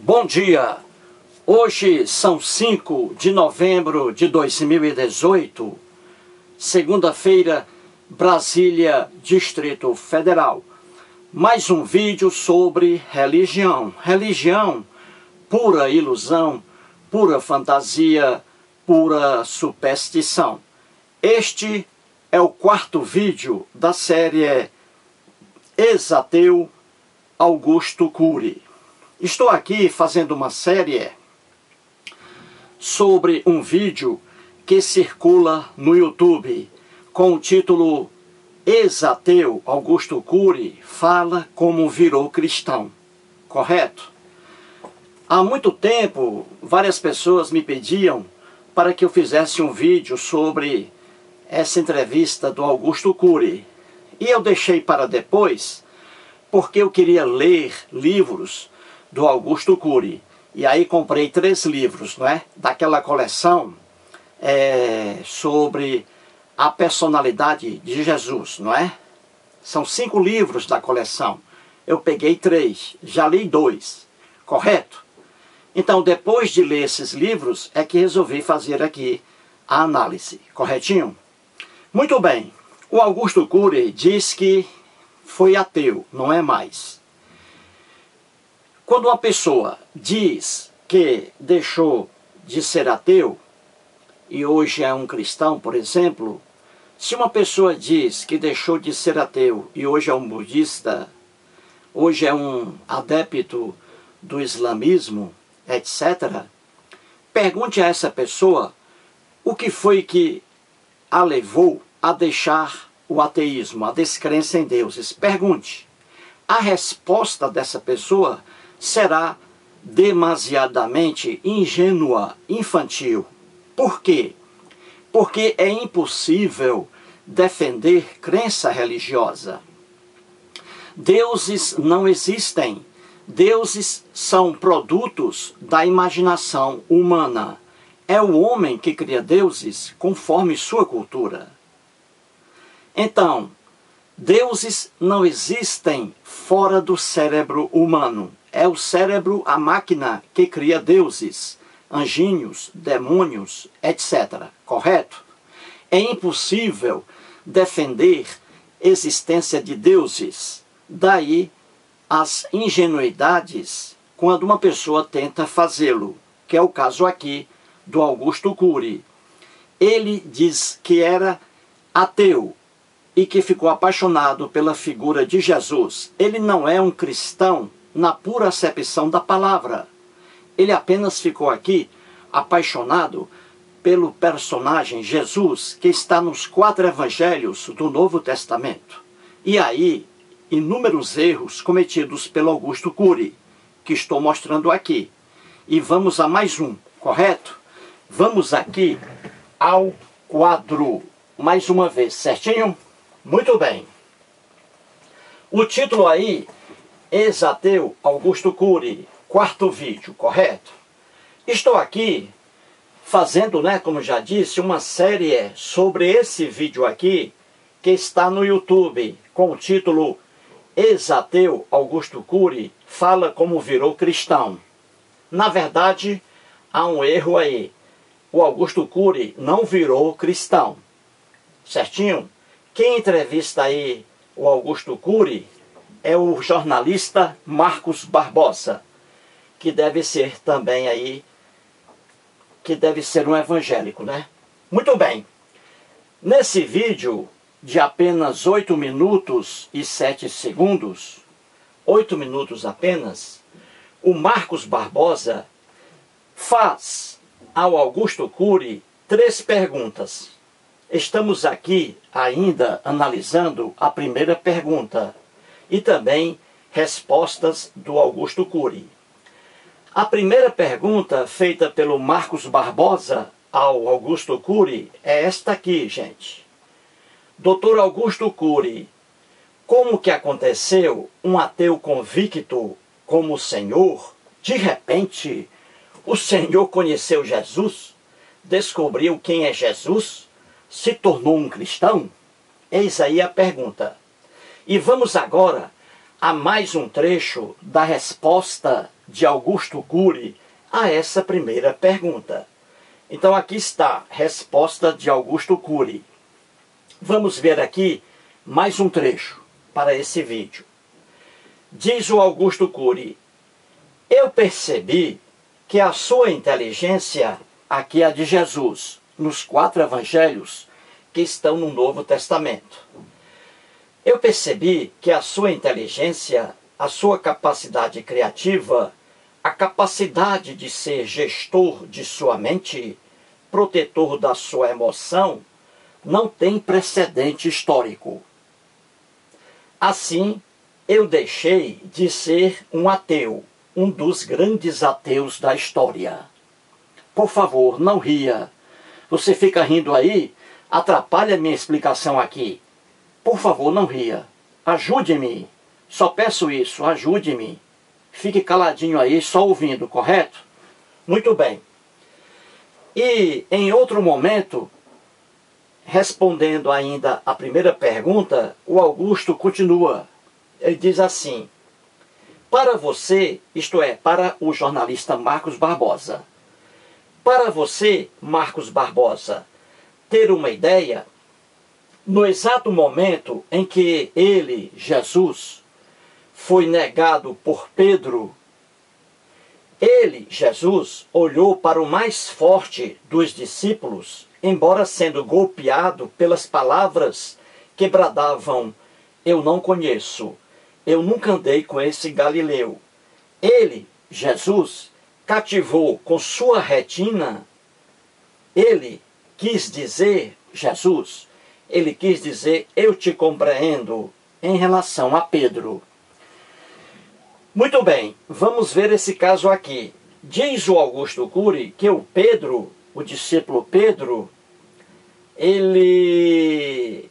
Bom dia! Hoje são 5 de novembro de 2018, segunda-feira, Brasília, Distrito Federal. Mais um vídeo sobre religião. Religião, pura ilusão, pura fantasia, pura superstição. Este é o quarto vídeo da série Ex-ateu Augusto Cury. Estou aqui fazendo uma série sobre um vídeo que circula no YouTube com o título Ex-ateu Augusto Cury fala como virou cristão. Correto? Há muito tempo, várias pessoas me pediam para que eu fizesse um vídeo sobre essa entrevista do Augusto Cury. E eu deixei para depois, porque eu queria ler livros do Augusto Cury. E aí comprei 3 livros, não é? Daquela coleção sobre a personalidade de Jesus, não é? São 5 livros da coleção. Eu peguei 3, já li 2, correto? Então, depois de ler esses livros, é que resolvi fazer aqui a análise, corretinho? Muito bem, o Augusto Cury diz que foi ateu, não é mais. Quando uma pessoa diz que deixou de ser ateu e hoje é um cristão, por exemplo, se uma pessoa diz que deixou de ser ateu e hoje é um budista, hoje é um adepto do islamismo, etc., pergunte a essa pessoa o que foi que a levou a deixar o ateísmo, a descrença em deuses. Pergunte. A resposta dessa pessoa será demasiadamente ingênua, infantil. Por quê? Porque é impossível defender crença religiosa. Deuses não existem. Deuses são produtos da imaginação humana. É o homem que cria deuses conforme sua cultura. Então, deuses não existem fora do cérebro humano. É o cérebro, a máquina que cria deuses, anjinhos, demônios, etc. Correto? É impossível defender existência de deuses. Daí as ingenuidades quando uma pessoa tenta fazê-lo, que é o caso aqui do Augusto Cury. Ele diz que era ateu e que ficou apaixonado pela figura de Jesus. Ele não é um cristão na pura acepção da palavra. Ele apenas ficou aqui apaixonado pelo personagem Jesus, que está nos 4 evangelhos do Novo Testamento. E aí, inúmeros erros cometidos pelo Augusto Cury, que estou mostrando aqui. E vamos a mais um, correto? Vamos aqui ao quadro, mais uma vez, certinho? Muito bem. O título aí, Ex-ateu Augusto Cury, quarto vídeo, correto? Estou aqui fazendo, como já disse, uma série sobre esse vídeo aqui, que está no YouTube, com o título Ex-ateu Augusto Cury fala como virou cristão. Na verdade, há um erro aí. O Augusto Cury não virou cristão. Certinho? Quem entrevista aí o Augusto Cury é o jornalista Marcos Barbosa, que deve ser também aí, que deve ser um evangélico, né? Muito bem. Nesse vídeo de apenas 8 minutos e 7 segundos, 8 minutos apenas, o Marcos Barbosa faz ao Augusto Cury 3 perguntas. Estamos aqui ainda analisando a primeira pergunta e também respostas do Augusto Cury. A primeira pergunta feita pelo Marcos Barbosa ao Augusto Cury é esta aqui, gente. Doutor Augusto Cury, como que aconteceu um ateu convicto como o senhor? De repente, o senhor conheceu Jesus? Descobriu quem é Jesus? Se tornou um cristão? Eis aí a pergunta. E vamos agora a mais um trecho da resposta de Augusto Cury a essa primeira pergunta. Então aqui está a resposta de Augusto Cury. Vamos ver aqui mais um trecho para esse vídeo. Diz o Augusto Cury: eu percebi que a sua inteligência, aqui é a de Jesus, nos 4 evangelhos que estão no Novo Testamento. Eu percebi que a sua inteligência, a sua capacidade criativa, a capacidade de ser gestor de sua mente, protetor da sua emoção, não tem precedente histórico. Assim, eu deixei de ser um ateu, um dos grandes ateus da história. Por favor, não ria. Você fica rindo aí, atrapalha a minha explicação aqui. Por favor, não ria. Ajude-me. Só peço isso, ajude-me. Fique caladinho aí, só ouvindo, correto? Muito bem. E em outro momento, respondendo ainda a primeira pergunta, o Augusto continua. Ele diz assim: para você, isto é, para o jornalista Marcos Barbosa, para você, Marcos Barbosa, ter uma ideia, no exato momento em que ele, Jesus, foi negado por Pedro, ele, Jesus, olhou para o mais forte dos discípulos, embora sendo golpeado pelas palavras que bradavam: eu não conheço, eu nunca andei com esse Galileu. Ele, Jesus, cativou com sua retina, ele quis dizer, Jesus, ele quis dizer: eu te compreendo, em relação a Pedro. Muito bem, vamos ver esse caso aqui. Diz o Augusto Cury que o Pedro, o discípulo Pedro, ele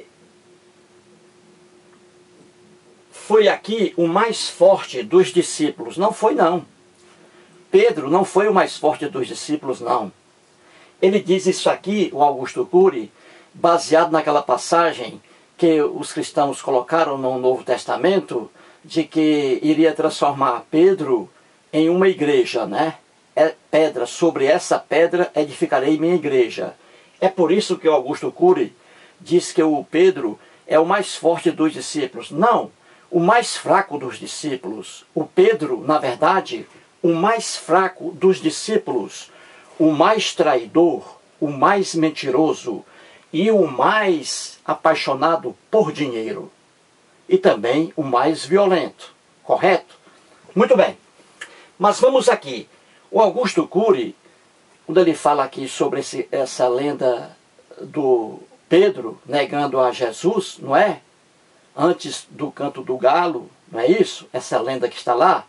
foi aqui o mais forte dos discípulos. Não foi, não. Pedro não foi o mais forte dos discípulos, não. Ele diz isso aqui, o Augusto Cury, baseado naquela passagem que os cristãos colocaram no Novo Testamento, de que iria transformar Pedro em uma igreja, né? Pedra, sobre essa pedra edificarei minha igreja. É por isso que o Augusto Cury diz que o Pedro é o mais forte dos discípulos. Não, o mais fraco dos discípulos. O Pedro, na verdade, o mais fraco dos discípulos, o mais traidor, o mais mentiroso e o mais apaixonado por dinheiro. E também o mais violento, correto? Muito bem, mas vamos aqui. O Augusto Cury, quando ele fala aqui sobre essa lenda do Pedro negando a Jesus, não é? Antes do canto do galo, não é isso? Essa lenda que está lá.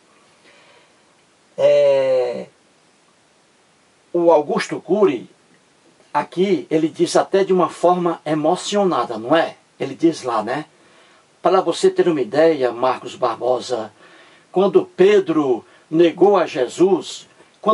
O Augusto Cury, aqui, ele diz até de uma forma emocionada, não é? Ele diz lá, né? Para você ter uma ideia, Marcos Barbosa, quando Pedro negou a Jesus,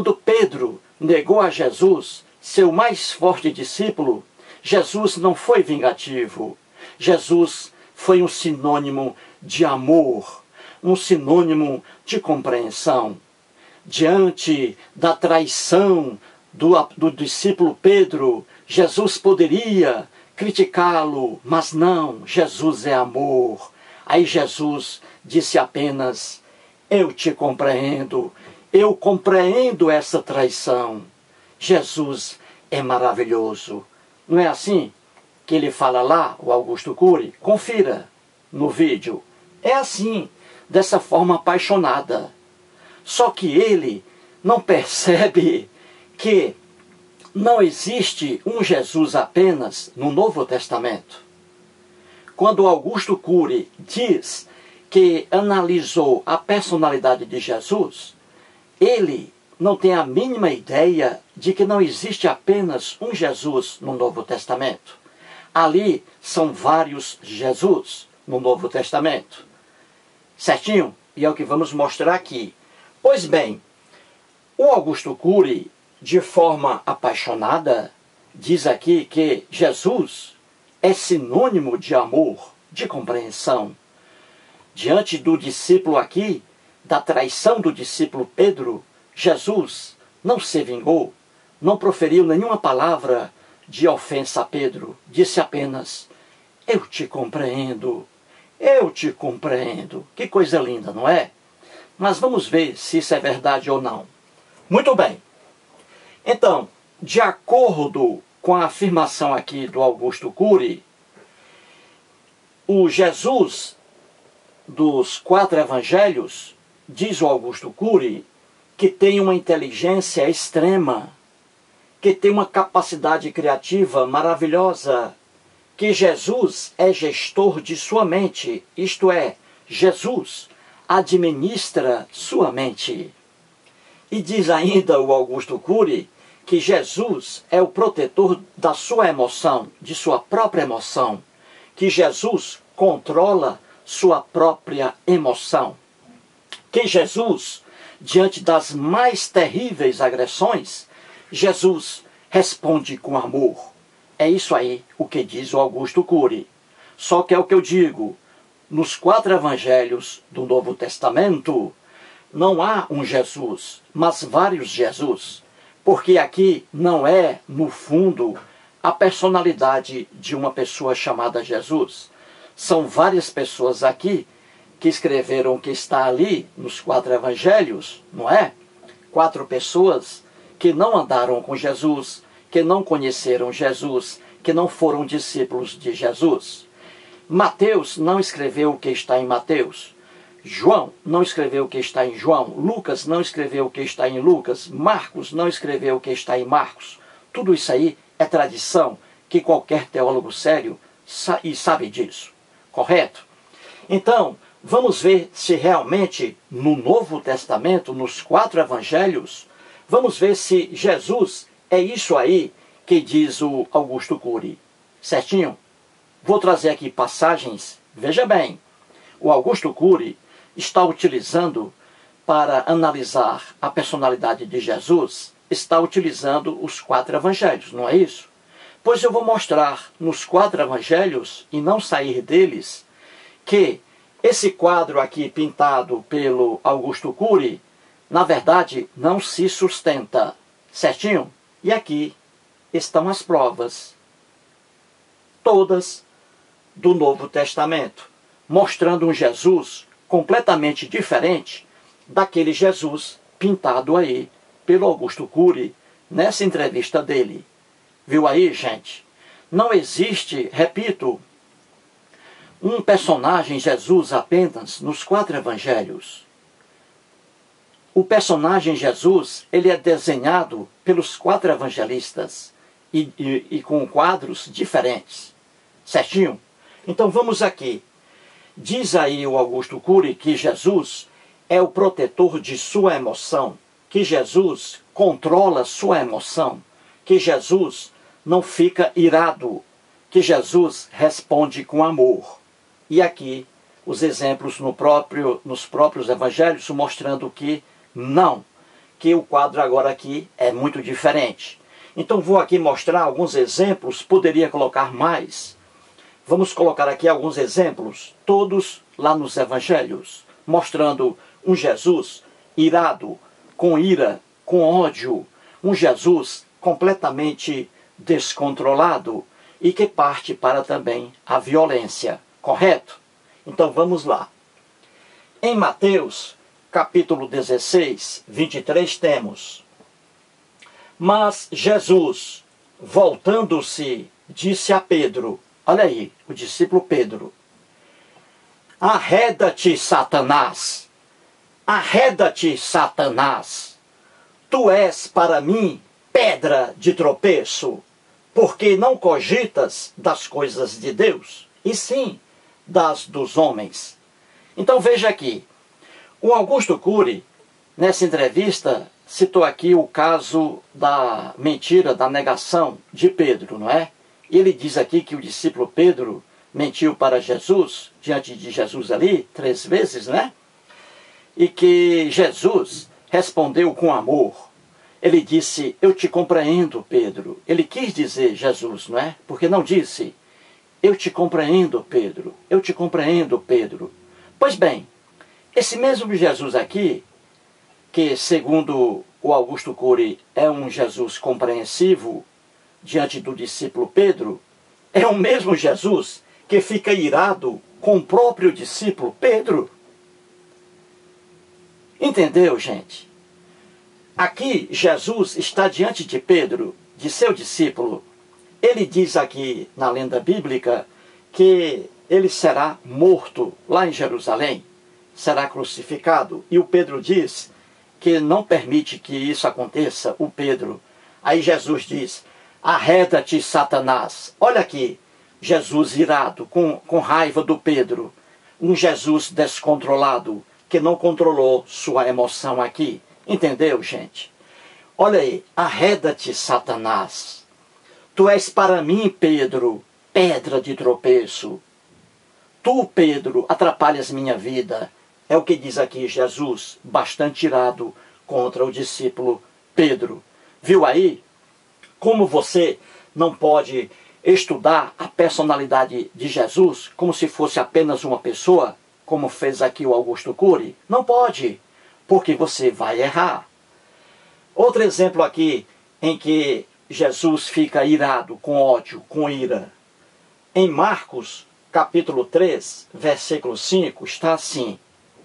seu mais forte discípulo, Jesus não foi vingativo. Jesus foi um sinônimo de amor, um sinônimo de compreensão. Diante da traição do discípulo Pedro, Jesus poderia criticá-lo, mas não, Jesus é amor. Aí Jesus disse apenas: eu te compreendo, eu compreendo essa traição. Jesus é maravilhoso. Não é assim que ele fala lá, o Augusto Cury? Confira no vídeo. É assim, dessa forma apaixonada. Só que ele não percebe que não existe um Jesus apenas no Novo Testamento. Quando Augusto Cury diz que analisou a personalidade de Jesus, ele não tem a mínima ideia de que não existe apenas um Jesus no Novo Testamento. Ali são vários Jesus no Novo Testamento. Certinho? E é o que vamos mostrar aqui. Pois bem, o Augusto Cury, de forma apaixonada, diz aqui que Jesus é sinônimo de amor, de compreensão. diante do discípulo aqui, da traição do discípulo Pedro, Jesus não se vingou, não proferiu nenhuma palavra de ofensa a Pedro, disse apenas: eu te compreendo, eu te compreendo. Que coisa linda, não é? Mas vamos ver se isso é verdade ou não. Muito bem. Então, de acordo com a afirmação aqui do Augusto Cury, o Jesus dos 4 evangelhos, diz o Augusto Cury, que tem uma inteligência extrema, que tem uma capacidade criativa maravilhosa, que Jesus é gestor de sua mente, isto é, Jesus administra sua mente. E diz ainda o Augusto Cury que Jesus é o protetor da sua emoção, de sua própria emoção, que Jesus controla sua própria emoção, que Jesus, diante das mais terríveis agressões, Jesus responde com amor. É isso aí o que diz o Augusto Cury. Só que é o que eu digo, nos 4 evangelhos do Novo Testamento, não há um Jesus, mas vários Jesus, porque aqui não é, no fundo, a personalidade de uma pessoa chamada Jesus. São várias pessoas aqui que escreveram o que está ali nos 4 evangelhos, não é? 4 pessoas que não andaram com Jesus, que não conheceram Jesus, que não foram discípulos de Jesus. Mateus não escreveu o que está em Mateus. João não escreveu o que está em João. Lucas não escreveu o que está em Lucas. Marcos não escreveu o que está em Marcos. Tudo isso aí é tradição que qualquer teólogo sério sabe disso. Correto? Então, vamos ver se realmente no Novo Testamento, nos 4 evangelhos, vamos ver se Jesus é isso aí que diz o Augusto Cury. Certinho? Vou trazer aqui passagens. Veja bem, o Augusto Cury está utilizando, para analisar a personalidade de Jesus, está utilizando os 4 evangelhos, não é isso? Pois eu vou mostrar nos 4 evangelhos, e não sair deles, que esse quadro aqui pintado pelo Augusto Cury, na verdade, não se sustenta. Certinho? E aqui estão as provas, todas do Novo Testamento, mostrando um Jesus completamente diferente daquele Jesus pintado aí pelo Augusto Cury nessa entrevista dele. Viu aí, gente? Não existe, repito, um personagem Jesus apenas nos 4 evangelhos. O personagem Jesus, ele é desenhado pelos 4 evangelistas e com quadros diferentes. Certinho? Então vamos aqui. Diz aí o Augusto Cury que Jesus é o protetor de sua emoção, que Jesus controla sua emoção, que Jesus não fica irado, que Jesus responde com amor. E aqui os exemplos nos próprios evangelhos mostrando que não, que o quadro agora aqui é muito diferente. Então vou aqui mostrar alguns exemplos, poderia colocar mais. Vamos colocar aqui alguns exemplos, todos lá nos evangelhos, mostrando um Jesus irado, com ira, com ódio, um Jesus completamente descontrolado e que parte para também a violência, correto? Então vamos lá. Em Mateus, capítulo 16, 23, temos: mas Jesus, voltando-se, disse a Pedro, olha aí, o discípulo Pedro: arreda-te, Satanás! Arreda-te, Satanás! Tu és para mim pedra de tropeço, porque não cogitas das coisas de Deus, e sim das dos homens. Então veja aqui, o Augusto Cury, nessa entrevista, citou aqui o caso da mentira, da negação de Pedro, não é? E ele diz aqui que o discípulo Pedro mentiu para Jesus, diante de Jesus ali, 3 vezes, né? E que Jesus respondeu com amor. Ele disse: eu te compreendo, Pedro. Ele quis dizer Jesus, não é? Porque não disse: eu te compreendo, Pedro. Eu te compreendo, Pedro. Pois bem, esse mesmo Jesus aqui, que segundo o Augusto Cury é um Jesus compreensivo diante do discípulo Pedro, é o mesmo Jesus que fica irado com o próprio discípulo Pedro. Entendeu, gente? Aqui Jesus está diante de Pedro, de seu discípulo. Ele diz aqui na lenda bíblica que ele será morto lá em Jerusalém, será crucificado. E o Pedro diz que não permite que isso aconteça, o Pedro. Aí Jesus diz: arreda-te, Satanás. Olha aqui, Jesus irado, com raiva do Pedro. Um Jesus descontrolado, que não controlou sua emoção aqui. Entendeu, gente? Olha aí, arreda-te, Satanás. Tu és para mim, Pedro, pedra de tropeço. Tu, Pedro, atrapalhas minha vida. É o que diz aqui Jesus, bastante irado contra o discípulo Pedro. Viu aí como você não pode estudar a personalidade de Jesus como se fosse apenas uma pessoa, como fez aqui o Augusto Cury? Não pode, porque você vai errar. Outro exemplo aqui em que Jesus fica irado, com ódio, com ira. Em Marcos, capítulo 3, versículo 5, está assim: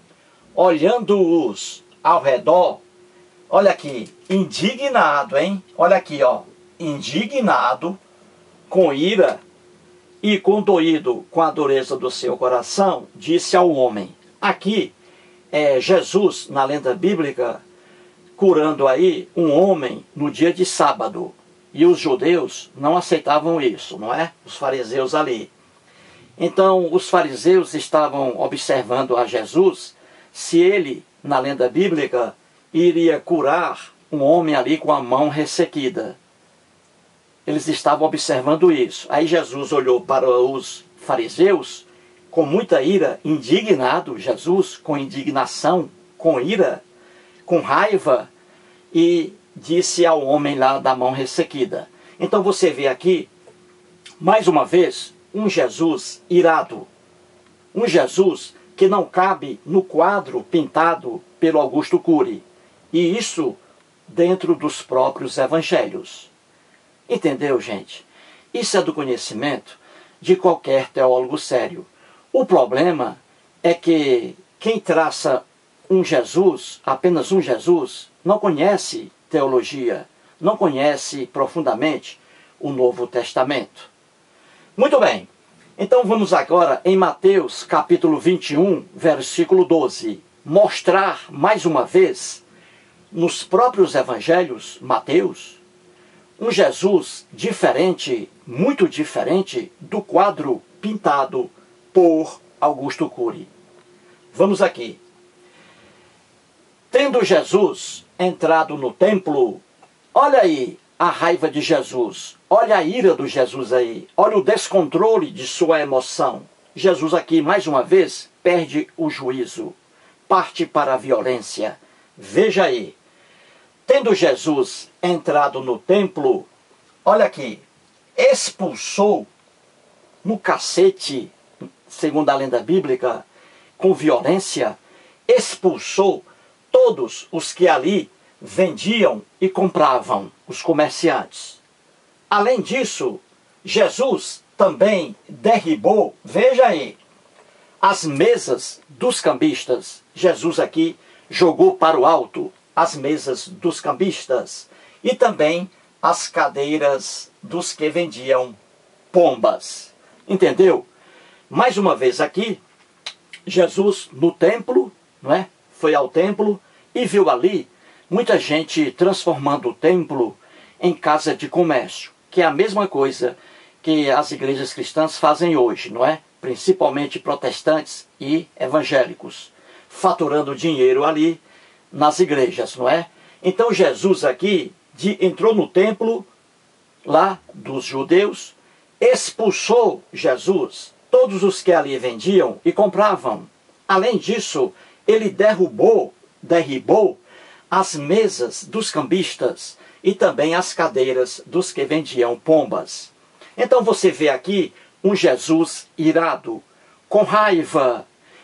olhando-os ao redor, olha aqui, indignado, hein? Olha aqui, ó, indignado, com ira e condoído com a dureza do seu coração, disse ao homem. Aqui é Jesus, na lenda bíblica, curando aí um homem no dia de sábado. E os judeus não aceitavam isso, não é? Os fariseus ali. Então, os fariseus estavam observando a Jesus se ele, na lenda bíblica, iria curar um homem ali com a mão ressequida. Eles estavam observando isso. Aí Jesus olhou para os fariseus com muita ira, indignado, Jesus com indignação, com ira, com raiva, e disse ao homem lá da mão ressequida. Então você vê aqui, mais uma vez, um Jesus irado. Um Jesus que não cabe no quadro pintado pelo Augusto Cury. E isso dentro dos próprios evangelhos. Entendeu, gente? Isso é do conhecimento de qualquer teólogo sério. O problema é que quem traça um Jesus, apenas um Jesus, não conhece teologia, não conhece profundamente o Novo Testamento. Muito bem, então vamos agora em Mateus capítulo 21, versículo 12, mostrar mais uma vez, nos próprios evangelhos, Mateus, um Jesus diferente, muito diferente do quadro pintado por Augusto Cury. Vamos aqui. Tendo Jesus entrado no templo, olha aí a raiva de Jesus, olha a ira do Jesus aí, olha o descontrole de sua emoção. Jesus aqui, mais uma vez, perde o juízo, parte para a violência. Veja aí, tendo Jesus entrado no templo, olha aqui, expulsou no cacete, segundo a lenda bíblica, com violência, expulsou todos os que ali vendiam e compravam, os comerciantes. Além disso, Jesus também derribou, veja aí, as mesas dos cambistas. Jesus aqui jogou para o alto as mesas dos cambistas e também as cadeiras dos que vendiam pombas. Entendeu? Mais uma vez aqui, Jesus no templo, não é? Foi ao templo e viu ali muita gente transformando o templo em casa de comércio, que é a mesma coisa que as igrejas cristãs fazem hoje, não é? Principalmente protestantes e evangélicos, faturando dinheiro ali nas igrejas, não é? Então Jesus aqui entrou no templo lá dos judeus, expulsou Jesus todos os que ali vendiam e compravam. Além disso, ele derrubou as mesas dos cambistas e também as cadeiras dos que vendiam pombas. Então você vê aqui um Jesus irado, com raiva,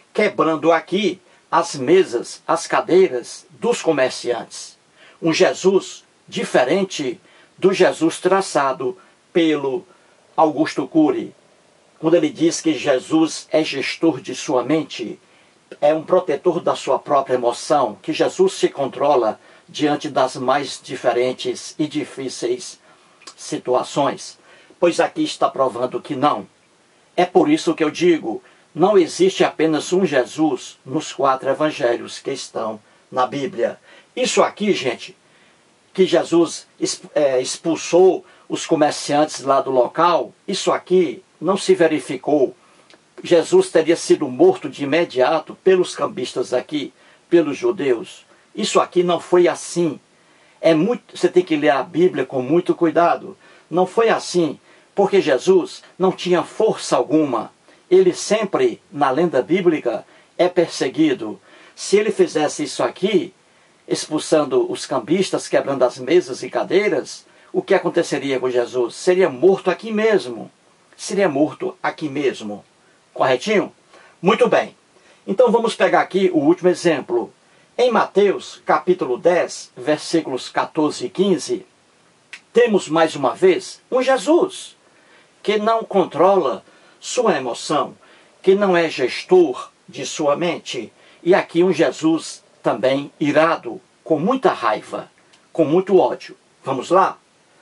quebrando aqui as mesas, as cadeiras dos comerciantes. Um Jesus diferente do Jesus traçado pelo Augusto Cury, quando ele diz que Jesus é gestor de sua mente, é um protetor da sua própria emoção, que Jesus se controla diante das mais diferentes e difíceis situações. Pois aqui está provando que não. É por isso que eu digo, não existe apenas um Jesus nos 4 evangelhos que estão na Bíblia. Isso aqui, gente, que Jesus expulsou os comerciantes lá do local, isso aqui não se verificou. Jesus teria sido morto de imediato pelos cambistas aqui, pelos judeus. Isso aqui não foi assim. Você tem que ler a Bíblia com muito cuidado. Não foi assim, porque Jesus não tinha força alguma. Ele sempre, na lenda bíblica, é perseguido. Se ele fizesse isso aqui, expulsando os cambistas, quebrando as mesas e cadeiras, o que aconteceria com Jesus? Seria morto aqui mesmo. Seria morto aqui mesmo. Corretinho? Muito bem. Então vamos pegar aqui o último exemplo. Em Mateus, capítulo 10, versículos 14 e 15, temos mais uma vez um Jesus que não controla sua emoção, que não é gestor de sua mente. E aqui um Jesus também irado, com muita raiva, com muito ódio. Vamos lá?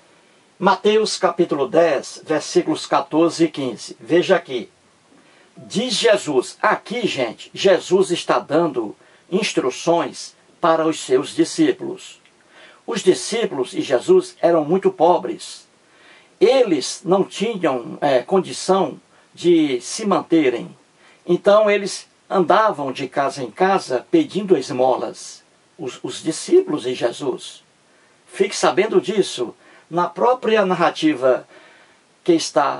Mateus capítulo 10, versículos 14 e 15. Veja aqui. Diz Jesus, aqui, gente, Jesus está dando instruções para os seus discípulos. Os discípulos e Jesus eram muito pobres. Eles não tinham condição de se manterem. Então eles andavam de casa em casa pedindo esmolas. Os discípulos e Jesus. Fique sabendo disso. Na própria narrativa que está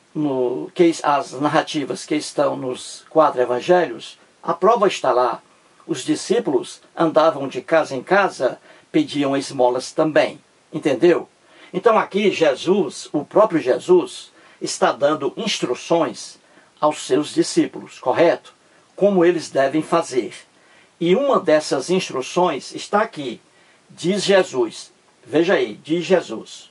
as narrativas que estão nos 4 evangelhos, a prova está lá. Os discípulos andavam de casa em casa, pediam esmolas também. Entendeu? Então aqui Jesus, o próprio Jesus, está dando instruções aos seus discípulos, correto? Como eles devem fazer. E uma dessas instruções está aqui. Diz Jesus, veja aí, diz Jesus.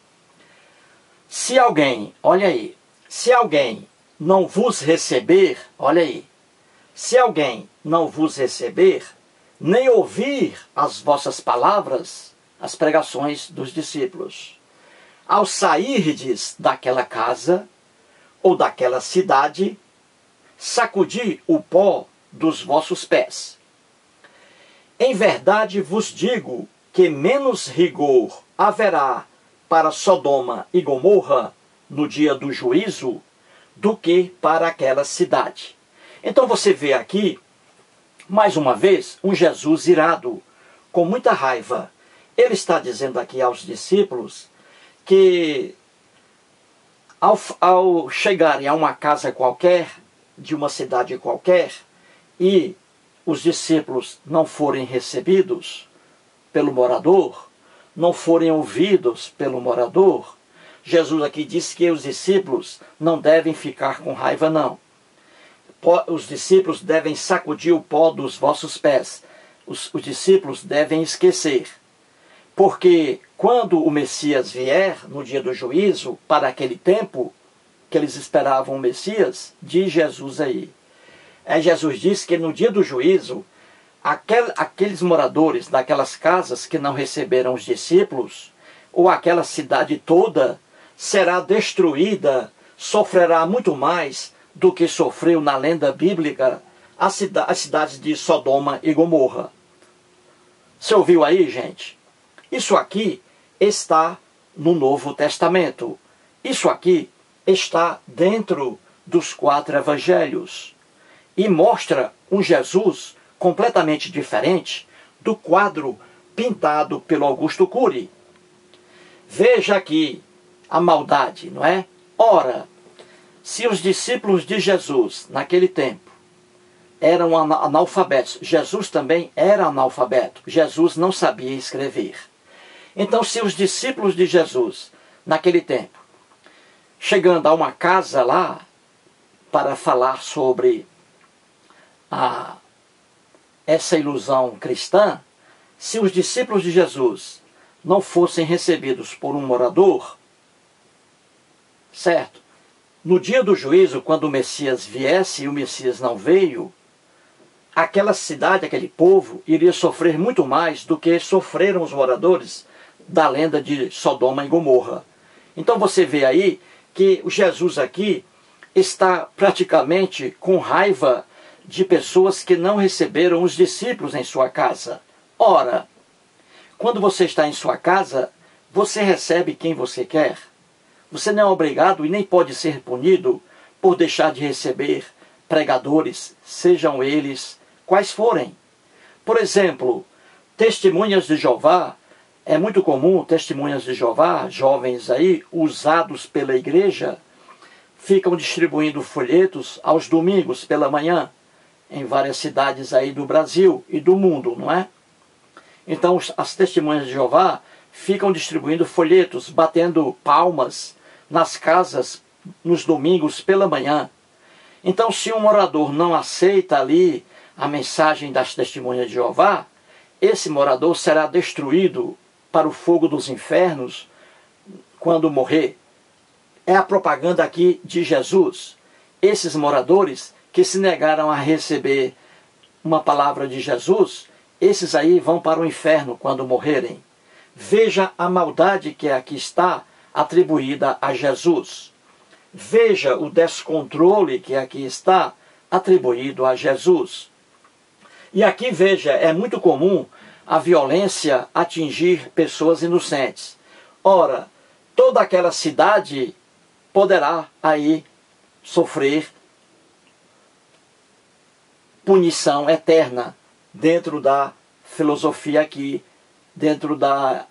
Se alguém, olha aí, se alguém não vos receber, olha aí, se alguém não vos receber, nem ouvir as vossas palavras, as pregações dos discípulos, ao sairdes daquela casa ou daquela cidade, sacudi o pó dos vossos pés. Em verdade vos digo que menos rigor haverá para Sodoma e Gomorra no dia do juízo do que para aquela cidade. Então você vê aqui, mais uma vez, um Jesus irado, com muita raiva. Ele está dizendo aqui aos discípulos que ao chegarem a uma casa qualquer, de uma cidade qualquer, e os discípulos não forem recebidos pelo morador, não forem ouvidos pelo morador, Jesus aqui diz que os discípulos não devem ficar com raiva, não. Os discípulos devem sacudir o pó dos vossos pés. Os discípulos devem esquecer. Porque quando o Messias vier, no dia do juízo, para aquele tempo que eles esperavam o Messias, diz Jesus aí. Jesus diz que no dia do juízo, aqueles moradores daquelas casas que não receberam os discípulos, ou aquela cidade toda, será destruída, sofrerá muito mais do que sofreu na lenda bíblica as cidades de Sodoma e Gomorra. Você ouviu aí, gente? Isso aqui está no Novo Testamento. Isso aqui está dentro dos 4 evangelhos. E mostra um Jesus completamente diferente do quadro pintado pelo Augusto Cury. Veja aqui a maldade, não é? Ora, se os discípulos de Jesus, naquele tempo, eram analfabetos, Jesus também era analfabeto. Jesus não sabia escrever. Então, se os discípulos de Jesus, naquele tempo, chegando a uma casa lá, para falar sobre essa ilusão cristã, se os discípulos de Jesus não fossem recebidos por um morador, certo? No dia do juízo, quando o Messias viesse e o Messias não veio, aquela cidade, aquele povo, iria sofrer muito mais do que sofreram os moradores da lenda de Sodoma e Gomorra. Então você vê aí que o Jesus aqui está praticamente com raiva de pessoas que não receberam os discípulos em sua casa. Ora, quando você está em sua casa, você recebe quem você quer. Você não é obrigado e nem pode ser punido por deixar de receber pregadores, sejam eles quais forem. Por exemplo, testemunhas de Jeová. É muito comum testemunhas de Jeová, jovens aí, usados pela igreja, ficam distribuindo folhetos aos domingos pela manhã, em várias cidades aí do Brasil e do mundo, não é? Então as testemunhas de Jeová ficam distribuindo folhetos, batendo palmas nas casas nos domingos pela manhã. Então se um morador não aceita ali a mensagem das testemunhas de Jeová, esse morador será destruído para o fogo dos infernos quando morrer. É a propaganda aqui de Jesus. Esses moradores que se negaram a receber uma palavra de Jesus, esses aí vão para o inferno quando morrerem. Veja a maldade que aqui está atribuída a Jesus. Veja o descontrole que aqui está atribuído a Jesus. E aqui veja, é muito comum a violência atingir pessoas inocentes. Ora, toda aquela cidade poderá aí sofrer punição eterna dentro da filosofia aqui, dentro da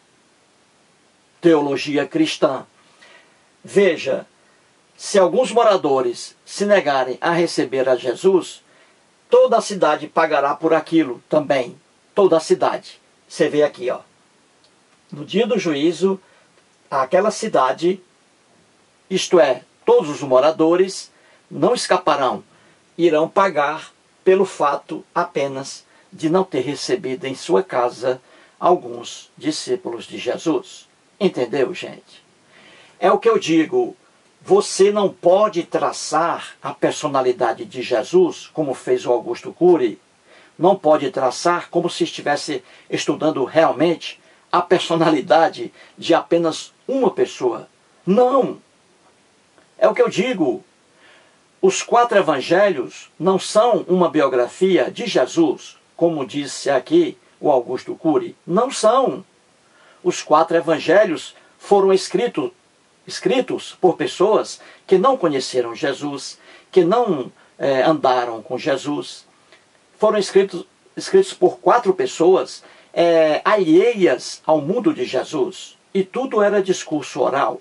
teologia cristã. Veja, se alguns moradores se negarem a receber a Jesus, toda a cidade pagará por aquilo também. Toda a cidade. Você vê aqui, ó. No dia do juízo, aquela cidade, isto é, todos os moradores, não escaparão. Irão pagar pelo fato apenas de não ter recebido em sua casa alguns discípulos de Jesus. Entendeu, gente? É o que eu digo. Você não pode traçar a personalidade de Jesus, como fez o Augusto Cury. Não pode traçar como se estivesse estudando realmente a personalidade de apenas uma pessoa. Não! É o que eu digo. Os 4 evangelhos não são uma biografia de Jesus, como disse aqui o Augusto Cury. Não são. Os 4 evangelhos foram escritos por pessoas que não conheceram Jesus, que não andaram com Jesus. Foram escritos por 4 pessoas alheias ao mundo de Jesus. E tudo era discurso oral.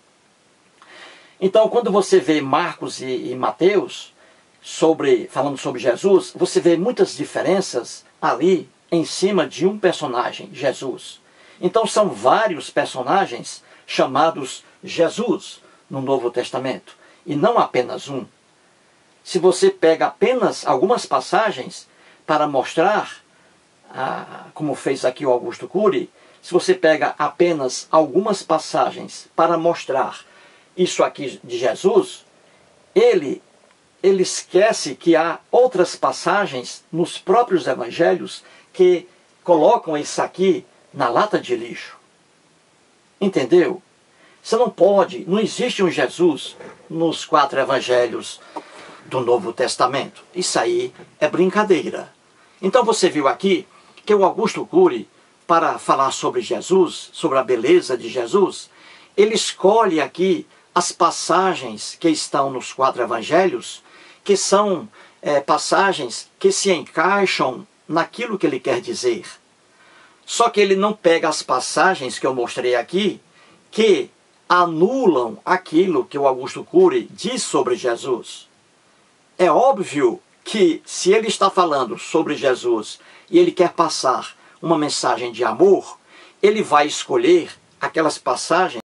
Então, quando você vê Marcos e Mateus falando sobre Jesus, você vê muitas diferenças ali em cima de um personagem, Jesus. Então, são vários personagens chamados Jesus no Novo Testamento, e não apenas um. Se você pega apenas algumas passagens para mostrar, como fez aqui o Augusto Cury, se você pega apenas algumas passagens para mostrar isso aqui de Jesus, ele esquece que há outras passagens nos próprios evangelhos que colocam isso aqui na lata de lixo. Entendeu? Você não pode, não existe um Jesus nos 4 evangelhos do Novo Testamento. Isso aí é brincadeira. Então você viu aqui que o Augusto Cury, para falar sobre Jesus, sobre a beleza de Jesus, ele escolhe aqui as passagens que estão nos 4 evangelhos, que são passagens que se encaixam naquilo que ele quer dizer. Só que ele não pega as passagens que eu mostrei aqui, que anulam aquilo que o Augusto Cury diz sobre Jesus. É óbvio que se ele está falando sobre Jesus e ele quer passar uma mensagem de amor, ele vai escolher aquelas passagens